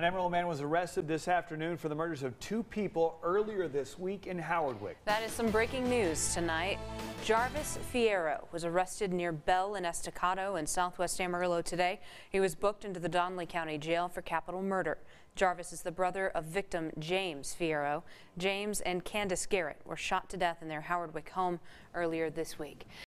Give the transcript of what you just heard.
An Amarillo man was arrested this afternoon for the murders of 2 people earlier this week in Howardwick. That is some breaking news tonight. Jarvis Fierro was arrested near Bell and Estacado in southwest Amarillo today. He was booked into the Donley County Jail for capital murder. Jarvis is the brother of victim James Fierro. James and Candace Garrett were shot to death in their Howardwick home earlier this week.